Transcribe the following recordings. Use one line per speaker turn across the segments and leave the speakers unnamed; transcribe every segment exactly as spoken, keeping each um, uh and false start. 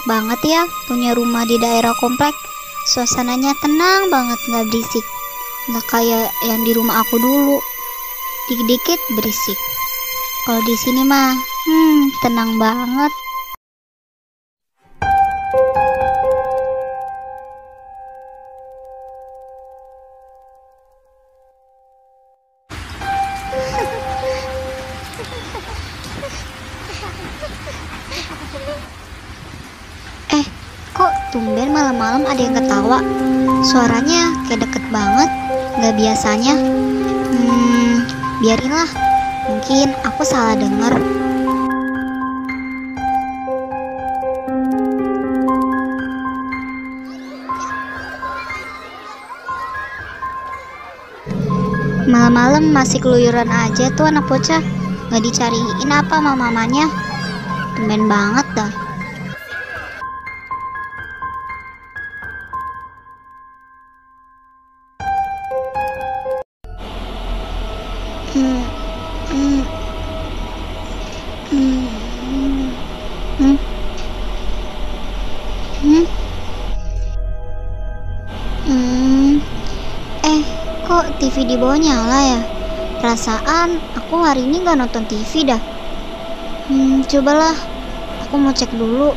banget ya punya rumah di daerah komplek. Suasananya tenang banget, nggak berisik. Nggak kayak yang di rumah aku dulu. Dikit-dikit berisik. Kalau di sini mah, hmm, tenang banget. Eh, kok tumben malam-malam ada yang ketawa? Suaranya kayak deket banget, nggak biasanya. Hmm, biarinlah. Mungkin aku salah denger. Malam-malam masih keluyuran aja tuh anak bocah. Nggak dicariin apa sama mamanya? Tumben banget dah. Hmm, hmm, hmm, hmm, hmm, hmm. Eh, kok T V di bawah nyala ya? Perasaan aku hari ini nggak nonton T V dah. Hmm, cobalah. Aku mau cek dulu.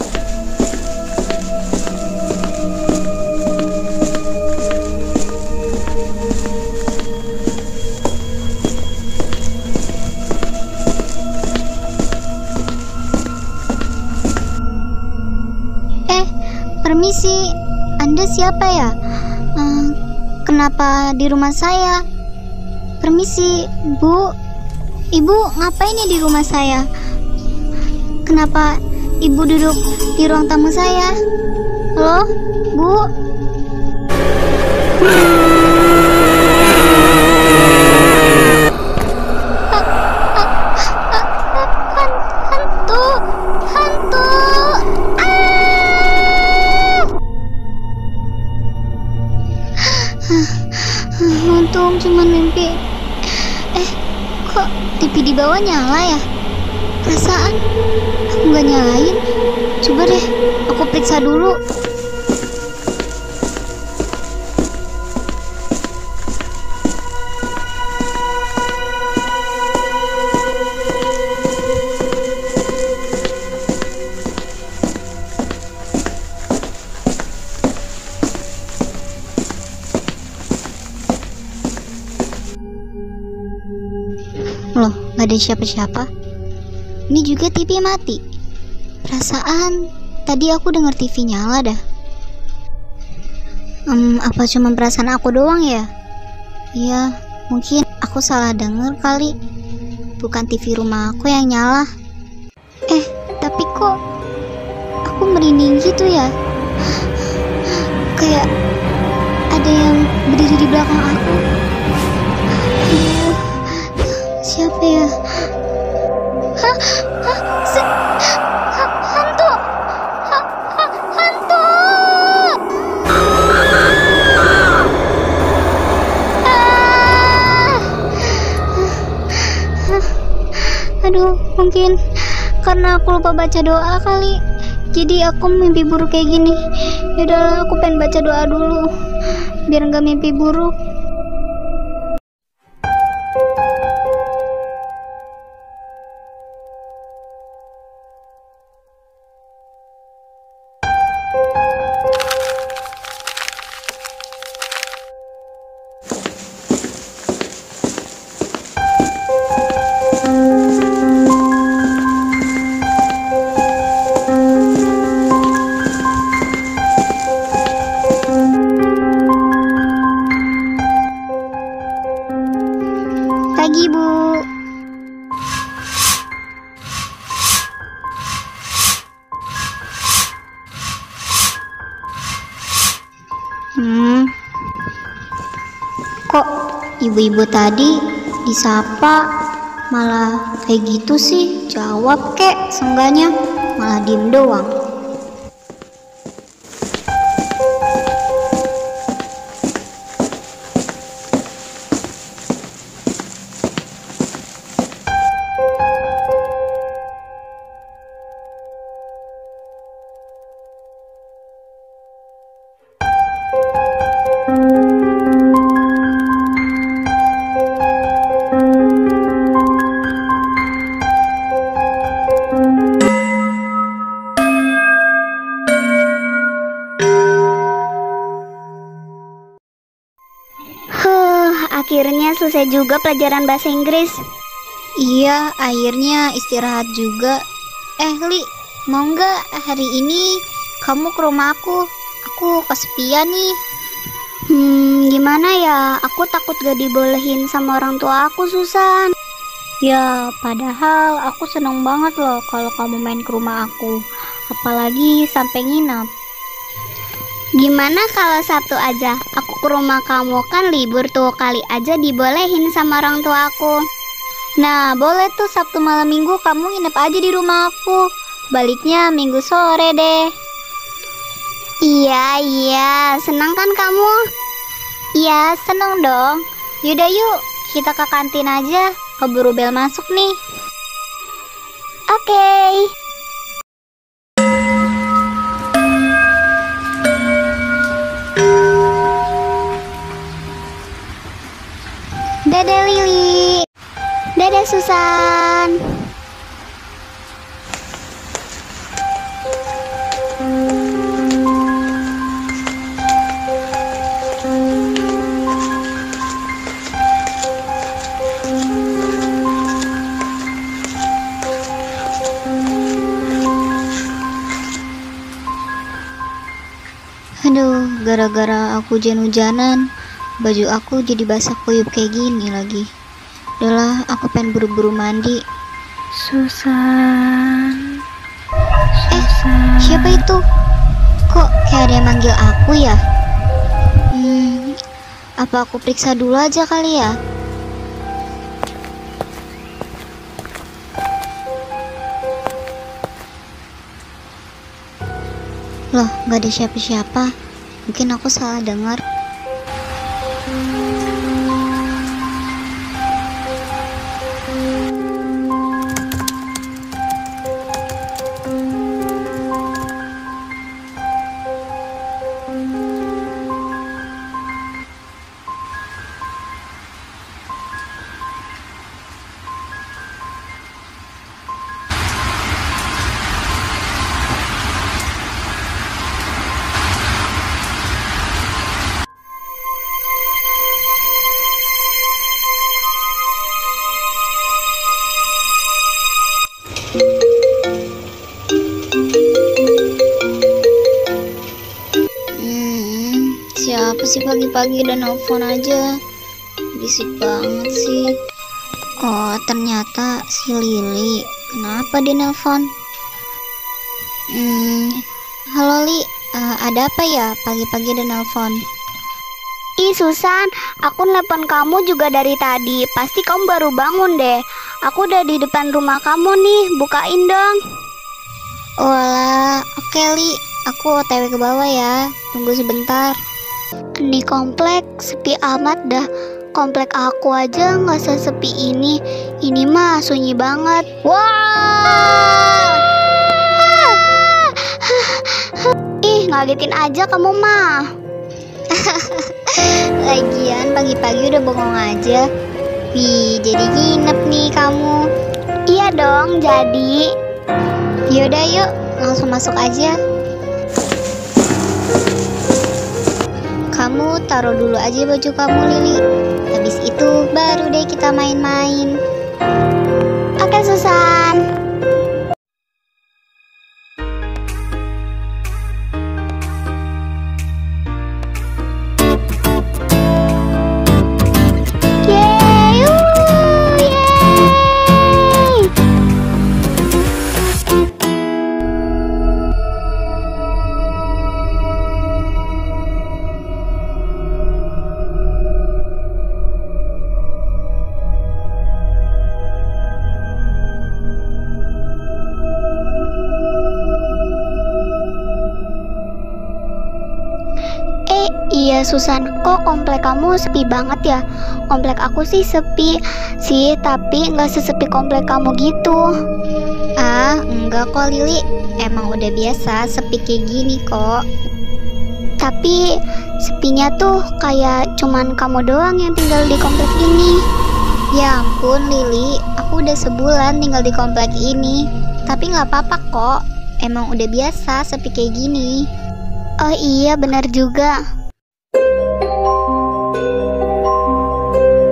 Permisi, Anda siapa ya? Uh, kenapa di rumah saya? Permisi, Bu. Ibu ngapain ya di rumah saya? Kenapa Ibu duduk di ruang tamu saya? Halo, Bu? Hantu, hantu. Untung cuma mimpi. Eh, kok T V di bawah nyala ya? Perasaan aku nggak nyalain. Coba deh, aku periksa dulu. Loh, gak ada siapa-siapa. Ini juga T V mati. Perasaan tadi aku denger T V nyala dah. Hmm, apa cuma perasaan aku doang ya? Iya, mungkin aku salah denger kali. Bukan T V rumah aku yang nyala. Eh, tapi kok aku merinding gitu ya? Kayak ada yang berdiri di belakang aku. Aduh, siapa ya? Hah? Hah? Se ha hantu? Ha ha hantu! Ah! Aduh, mungkin karena aku lupa baca doa kali. Jadi aku mimpi buruk kayak gini. Yaudahlah, aku pengen baca doa dulu biar nggak mimpi buruk. Pagi, Bu. Hmm. Kok ibu-ibu tadi disapa malah kayak gitu sih? Jawab kek, seenggaknya malah diem doang.
akhirnya selesai juga pelajaran bahasa Inggris.
Iya, akhirnya istirahat juga. Eh Li, mau nggak hari ini kamu ke rumah aku? Aku kesepian nih.
Hmm, gimana ya? Aku takut gak dibolehin sama orang tua aku, Susan.
Ya, padahal aku seneng banget loh kalau kamu main ke rumah aku. Apalagi sampai nginap.
Gimana kalau Sabtu aja? Aku ke rumah kamu, kan libur tuh, kali aja dibolehin sama orang tua aku.
Nah, boleh tuh Sabtu malam minggu kamu nginep aja di rumah aku. Baliknya minggu sore deh.
Iya, iya, senang kan kamu?
Iya, seneng dong. Yaudah yuk, kita ke kantin aja. Keburu bel masuk nih.
Oke. Okay.
Dadah Lili.
Dadah Susan.
Aduh, gara-gara aku hujan-hujanan, baju aku jadi basah kuyup kayak gini lagi. Udahlah, aku pengen buru-buru mandi.
Susan.
Eh, siapa itu? Kok kayak ada yang manggil aku ya? Hmm, apa aku periksa dulu aja kali ya? Loh, gak ada siapa-siapa. Mungkin aku salah dengar. Hmm, siapa sih pagi-pagi udah nelfon aja? Berisik banget sih. Oh, ternyata si Lili. Kenapa dia nelfon? Hmm, halo Li, uh, ada apa ya pagi-pagi udah nelfon?
Ih Susan, aku nelpon kamu juga dari tadi. Pasti kamu baru bangun deh. Aku udah di depan rumah kamu nih, bukain dong.
Walah, oke Li, aku O T W ke bawah ya. Tunggu sebentar.
Ini komplek sepi amat dah. Komplek aku aja nggak sesepi ini. Ini mah sunyi banget.
Wah!
Ih, ngagetin aja kamu mah.
Lagian pagi-pagi udah bengong aja. Wih, jadi nginep nih kamu.
Iya dong, jadi.
Yaudah yuk, langsung masuk aja. Kamu taruh dulu aja baju kamu Lili. Habis itu baru deh kita main-main.
Oke Susan. Iya Susan, kok komplek kamu sepi banget ya? Komplek aku sih sepi sih, tapi nggak sesepi komplek kamu gitu.
Ah, enggak kok Lili. Emang udah biasa sepi kayak gini kok.
Tapi sepinya tuh kayak cuman kamu doang yang tinggal di komplek ini.
Ya ampun Lili, aku udah sebulan tinggal di komplek ini. Tapi nggak apa-apa kok. Emang udah biasa sepi kayak gini.
Oh iya, benar juga.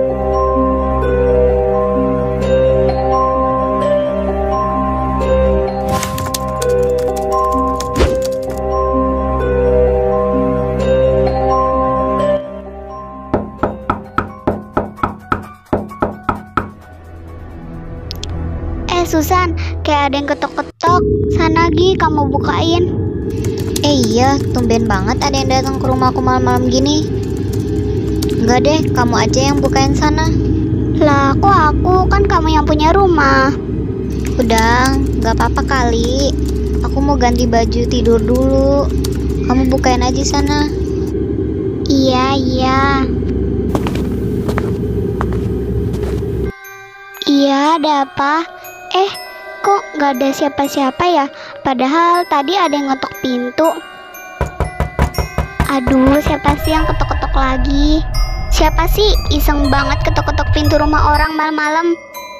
Susan, kayak ada yang ketok-ketok. Sana Gi, kamu bukain.
Eh iya, tumben banget ada yang datang ke rumahku malam-malam gini. Enggak deh, kamu aja yang bukain sana.
Lah, kok aku? Kan kamu yang punya rumah.
Udah, nggak apa-apa kali. Aku mau ganti baju tidur dulu. Kamu bukain aja sana.
Iya, iya. Iya, ada apa? Eh, kok nggak ada siapa-siapa ya? Padahal tadi ada yang ngetok pintu. Aduh, siapa sih yang ketok-ketok lagi? Siapa sih iseng banget ketok-ketok pintu rumah orang malam-malam?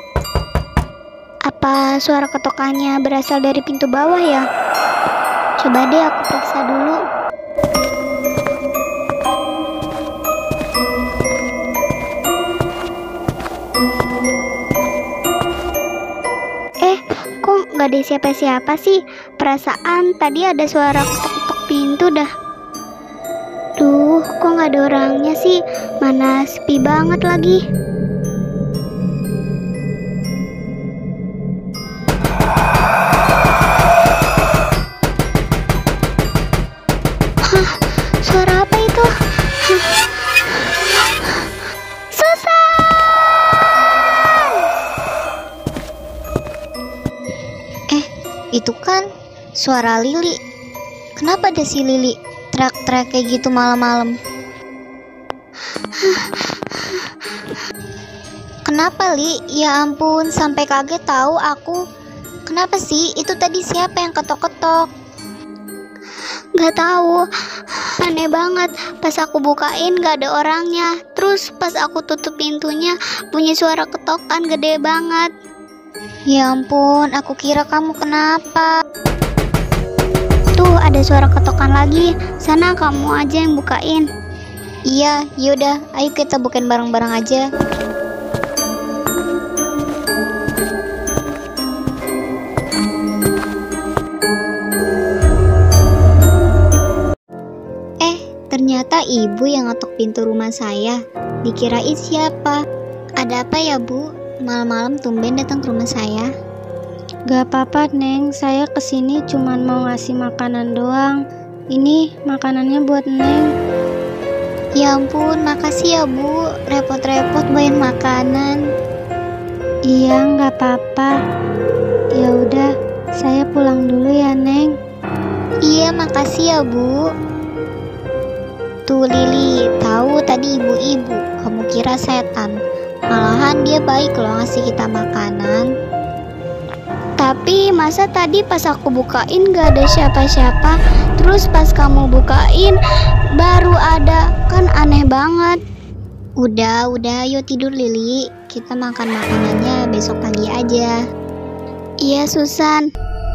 Apa suara ketokannya berasal dari pintu bawah ya? Coba deh aku periksa dulu. Eh, kok nggak ada siapa-siapa sih? Perasaan tadi ada suara ketok-ketok pintu dah. Duh, kok nggak ada orangnya sih? Mana sepi banget lagi. Hah, suara apa itu? Susan!
Eh, itu kan suara Lili. Kenapa ada si Lili teriak-teriak kayak gitu malam-malam? Kenapa, Li? Ya ampun, sampai kaget tahu aku. Kenapa sih? Itu tadi siapa yang ketok-ketok?
Gak tahu, aneh banget. Pas aku bukain gak ada orangnya. Terus pas aku tutup pintunya bunyi suara ketokan gede banget.
Ya ampun, aku kira kamu kenapa.
Tuh ada suara ketokan lagi. Sana kamu aja yang bukain.
Iya, yaudah, ayo kita bukain bareng-bareng aja. Eh, ternyata ibu yang ngetok pintu rumah saya. Dikirain siapa? Ada apa ya, Bu? Malam-malam tumben datang ke rumah saya.
Gak apa-apa, Neng. Saya kesini cuman mau ngasih makanan doang. Ini makanannya buat Neng.
Ya ampun, makasih ya, Bu. Repot-repot bawain makanan.
Iya, gak apa-apa. Ya udah, saya pulang dulu ya, Neng.
Iya, makasih ya, Bu. Tuh Lili, tahu tadi ibu-ibu, kamu kira setan. Malahan dia baik loh ngasih kita makanan.
Tapi masa tadi pas aku bukain gak ada siapa-siapa, terus pas kamu bukain baru ada, kan aneh banget.
Udah, udah, yuk tidur Lili. Kita makan makanannya besok pagi aja.
Iya, Susan.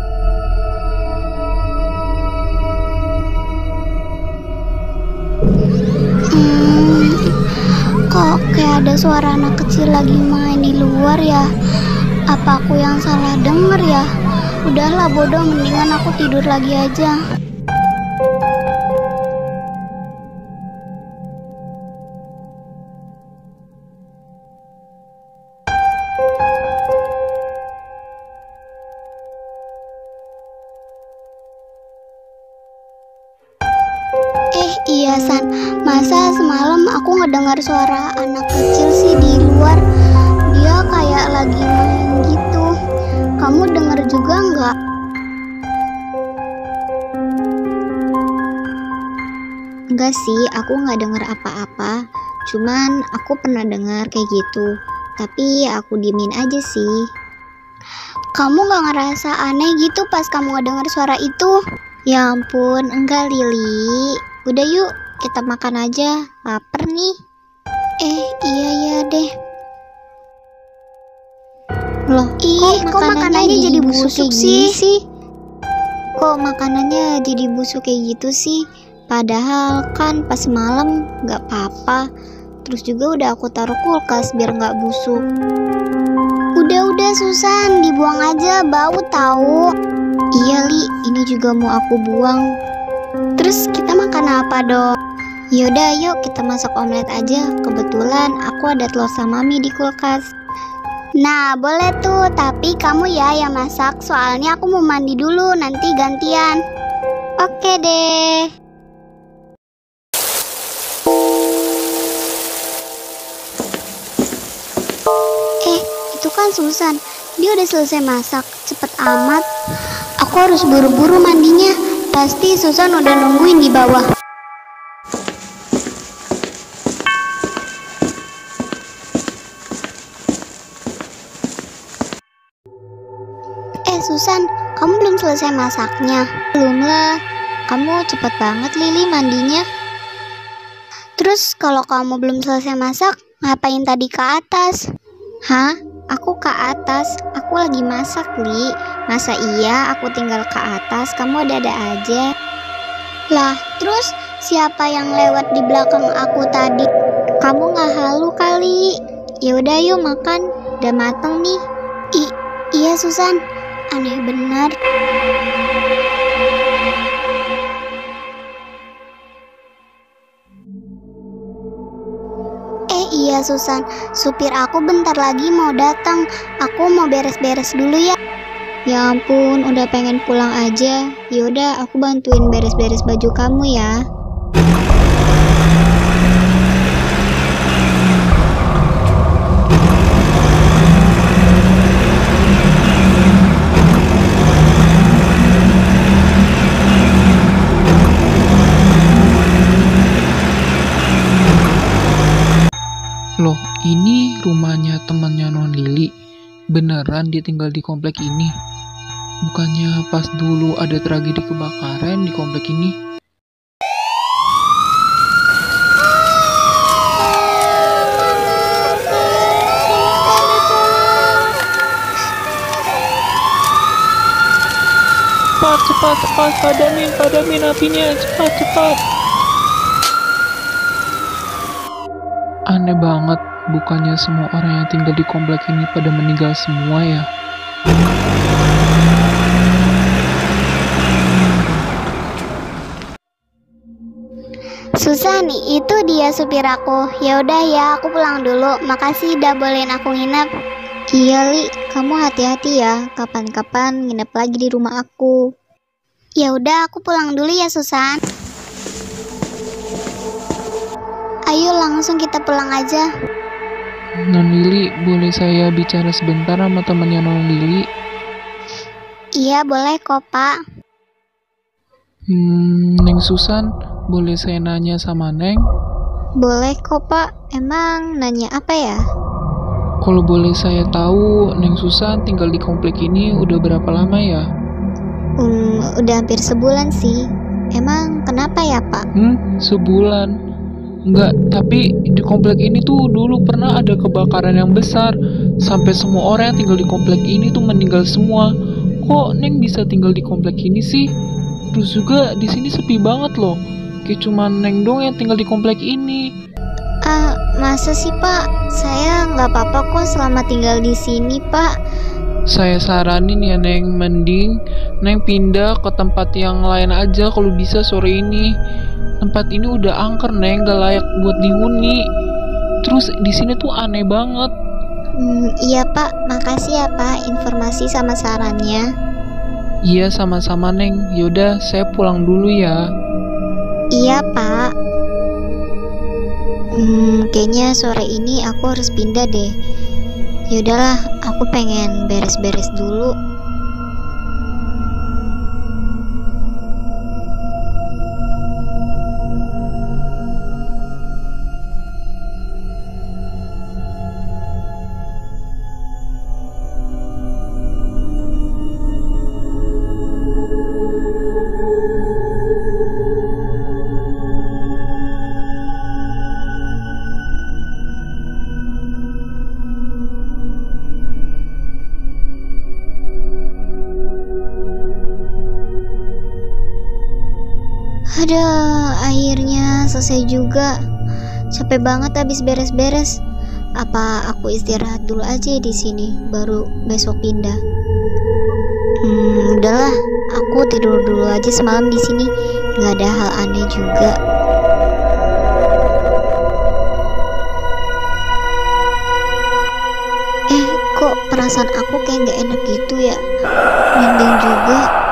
Hmm, kok kayak ada suara anak kecil lagi main di luar ya? Apa aku yang salah denger ya? Udahlah bodoh, mendingan aku tidur lagi aja. Eh iya San, masa semalam aku ngedengar suara anak kecil sih di luar. Dia kayak lagi main gitu. Kamu denger juga nggak?
Enggak sih, aku nggak dengar apa-apa. Cuman aku pernah dengar kayak gitu. Tapi aku diemin aja sih.
Kamu nggak ngerasa aneh gitu pas kamu ngedengar suara itu?
Ya ampun, enggak Lili. Udah yuk, kita makan aja. Laper nih.
Eh iya ya deh.
Loh,
Ih, kok makanannya jadi busuk
kayak
sih?
gini sih? Kok makanannya jadi busuk kayak gitu sih? Padahal kan pas malam nggak apa-apa. Terus juga udah aku taruh kulkas biar nggak busuk.
Udah-udah Susan, dibuang aja, bau tahu.
Iya Li, ini juga mau aku buang.
Terus kita makan apa dong?
Yaudah yuk kita masak omelet aja. Kebetulan aku ada telur sama mie di kulkas.
Nah, boleh tuh, tapi kamu ya yang masak, soalnya aku mau mandi dulu, nanti gantian.
Oke deh.
Eh, itu kan Susan. Dia udah selesai masak, cepet amat. Aku harus buru-buru mandinya. Pasti Susan udah nungguin di bawah. Eh, Susan, kamu belum selesai masaknya?
Belum lah. Kamu cepet banget Lili mandinya.
Terus kalau kamu belum selesai masak, ngapain tadi ke atas?
Hah? Aku ke atas? Aku lagi masak, Li. Masa iya aku tinggal ke atas? Kamu ada-ada aja.
Lah, terus siapa yang lewat di belakang aku tadi?
Kamu nggak halu kali. Yaudah yuk makan. Udah mateng nih.
I iya Susan, aneh benar. Eh iya Susan, supir aku bentar lagi mau datang. Aku mau beres-beres dulu ya.
Ya ampun, udah pengen pulang aja. Yaudah, aku bantuin beres-beres baju kamu ya.
Loh, ini rumahnya temannya Non Lili. Beneran dia tinggal di komplek ini? Bukannya pas dulu ada tragedi kebakaran di komplek ini? Cepat, cepat, cepat, padamin, padamin apinya, cepat, cepat. Aneh banget, bukannya semua orang yang tinggal di komplek ini pada meninggal semua ya?
Susan, itu dia supir aku. Ya udah ya, aku pulang dulu. Makasih udah bolehin aku nginep.
Iya Li, kamu hati-hati ya. Kapan-kapan nginep lagi di rumah aku.
Ya udah, aku pulang dulu ya Susan. Ayo langsung kita pulang aja.
Non Lili, boleh saya bicara sebentar sama temannya Non Lili?
Iya boleh kok Pak.
Hmm, Neng Susan, boleh saya nanya sama Neng?
Boleh kok Pak. Emang nanya apa ya?
Kalau boleh saya tahu, Neng Susan tinggal di komplek ini udah berapa lama ya?
Hmm, udah hampir sebulan sih. Emang kenapa ya Pak?
Hmm, sebulan? Enggak, tapi di komplek ini tuh dulu pernah ada kebakaran yang besar. Sampai semua orang yang tinggal di komplek ini tuh meninggal semua. Kok Neng bisa tinggal di komplek ini sih? Terus juga di sini sepi banget loh. Kayak cuma Neng dong yang tinggal di komplek ini.
Ah, masa sih Pak? Saya nggak apa-apa kok selama tinggal di sini Pak.
Saya saranin ya Neng, mending Neng pindah ke tempat yang lain aja kalau bisa sore ini. Tempat ini udah angker Neng, gak layak buat dihuni. Terus di sini tuh aneh banget.
Hmm, iya Pak, makasih ya Pak informasi sama sarannya.
Iya sama-sama Neng. Yaudah saya pulang dulu ya.
Iya Pak. Hmm, kayaknya sore ini aku harus pindah deh. Yaudahlah, aku pengen beres-beres dulu. Aduh, akhirnya selesai juga. Capek banget habis beres-beres. Apa aku istirahat dulu aja di sini, baru besok pindah? Hmm, udahlah, aku tidur dulu aja semalam di sini. Nggak ada hal aneh juga. Eh, kok perasaan aku kayak gak enak gitu ya. Mending juga